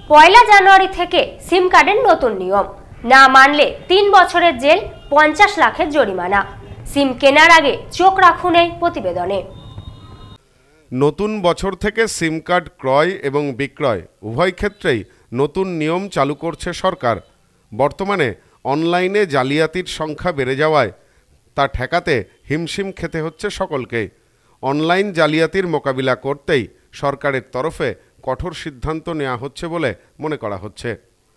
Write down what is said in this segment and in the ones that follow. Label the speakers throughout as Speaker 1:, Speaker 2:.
Speaker 1: পয়লা জানুয়ারি থেকে সিম কার্ডের নতুন নিয়ম, না মানলে 3 বছরের জেল, 50 লাখের জরিমানা। সিম কেনার আগে চোখ রাখুন এই প্রতিবেদনে।
Speaker 2: নতুন বছর থেকে সিম কার্ড ক্রয় এবং বিক্রয় উভয় ক্ষেত্রেই নতুন নিয়ম চালু করছে সরকার। বর্তমানে অনলাইনে জালিয়াতির সংখ্যা বেড়ে যাওয়ায় তা ঠেকাতে হিমশিম খেতে হচ্ছে সকলকে। অনলাইন জালিয়াতির মোকাবিলা করতেই সরকারের তরফে কঠোর সিদ্ধান্ত নেওয়া হচ্ছে বলে মনে করা হচ্ছে।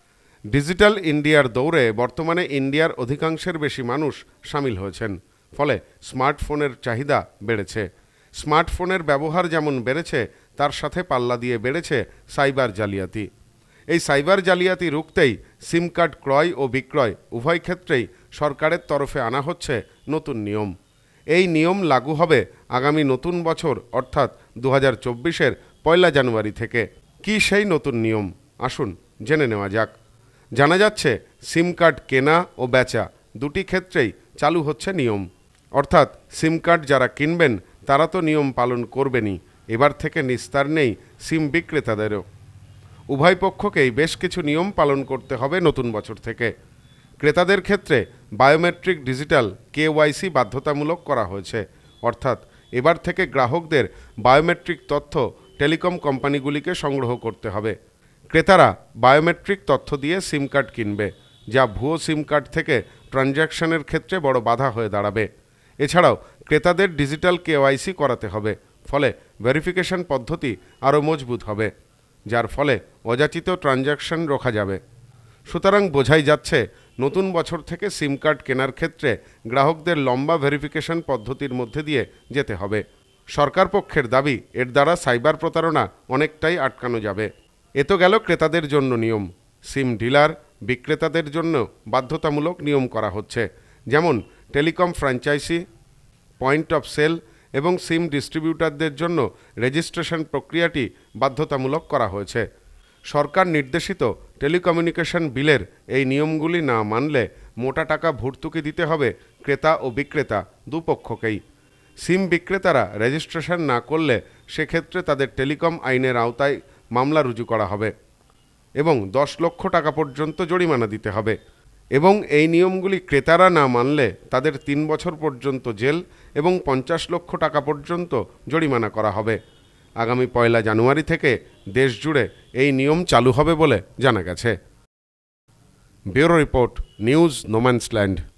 Speaker 2: ডিজিটাল ইন্ডিয়ার দৌড়ে বর্তমানে ইন্ডিয়ার অধিকাংশের বেশি মানুষ সামিল হয়েছেন, ফলে স্মার্টফোনের চাহিদা বেড়েছে। স্মার্টফোনের ব্যবহার যেমন বেড়েছে, তার সাথে পাল্লা দিয়ে বেড়েছে সাইবার জালিয়াতি। এই সাইবার জালিয়াতি রুখতেই সিম কার্ড ক্রয় ও বিক্রয় উভয় ক্ষেত্রেই সরকারের তরফে আনা হচ্ছে নতুন নিয়ম। এই নিয়ম লাগু হবে আগামী নতুন বছর অর্থাৎ 2024-এর পয়লা জানুয়ারি থেকে। কি সেই নতুন নিয়ম, আসুন জেনে নেওয়া যাক। জানা যাচ্ছে সিম কার্ড কেনা ও বেচা দুটি ক্ষেত্রেই চালু হচ্ছে নিয়ম। অর্থাৎ সিম কার্ড যারা কিনবেন তারা তো নিয়ম পালন করবেনই, এবার থেকে নিস্তার নেই সিম বিক্রেতাদেরও। উভয় পক্ষকেই বেশ কিছু নিয়ম পালন করতে হবে নতুন বছর থেকে। ক্রেতাদের ক্ষেত্রে বায়োমেট্রিক ডিজিটাল KYC বাধ্যতামূলক করা হয়েছে। অর্থাৎ এবার থেকে গ্রাহকদের বায়োমেট্রিক তথ্য টেলিকম কোম্পানিগুলিকে সংগ্রহ করতে হবে। ক্রেতারা বায়োমেট্রিক তথ্য দিয়ে সিম কার্ড কিনবে, যা ভুয়ো সিম কার্ড থেকে ট্রানজ্যাকশনের ক্ষেত্রে বড় বাধা হয়ে দাঁড়াবে। এছাড়াও ক্রেতাদের ডিজিটাল KYC করাতে হবে, ফলে ভেরিফিকেশন পদ্ধতি আরও মজবুত হবে, যার ফলে অযাচিত ট্রানজ্যাকশন রোখা যাবে। সুতরাং বোঝাই যাচ্ছে নতুন বছর থেকে সিম কার্ড কেনার ক্ষেত্রে গ্রাহকদের লম্বা ভেরিফিকেশন পদ্ধতির মধ্যে দিয়ে যেতে হবে। সরকার পক্ষের দাবি, এর দ্বারা সাইবার প্রতারণা অনেকটাই আটকানো যাবে। এ তো গেল ক্রেতাদের জন্য নিয়ম। সিম ডিলার বিক্রেতাদের জন্য বাধ্যতামূলক নিয়ম করা হচ্ছে, যেমন telecom franchise, point of sale এবং সিম ডিস্ট্রিবিউটারদের জন্য রেজিস্ট্রেশন প্রক্রিয়াটি বাধ্যতামূলক করা হয়েছে। সরকার নির্দেশিত টেলিকমিউনিকেশন বিলের এই নিয়মগুলি না মানলে মোটা টাকা ভর্তুকি দিতে হবে ক্রেতা ও বিক্রেতা দুপক্ষকেই। সিম বিক্রেতারা রেজিস্ট্রেশন না করলে সেক্ষেত্রে তাদের টেলিকম আইনের আওতায় মামলা রুজু করা হবে এবং 10 লক্ষ টাকা পর্যন্ত জরিমানা দিতে হবে। এবং এই নিয়মগুলি ক্রেতারা না মানলে তাদের 3 বছর পর্যন্ত জেল এবং 50 লক্ষ টাকা পর্যন্ত জরিমানা করা হবে। আগামী পয়লা জানুয়ারি থেকে দেশ জুড়ে এই নিয়ম চালু হবে বলে জানা গেছে। Bureau report, news no man's land.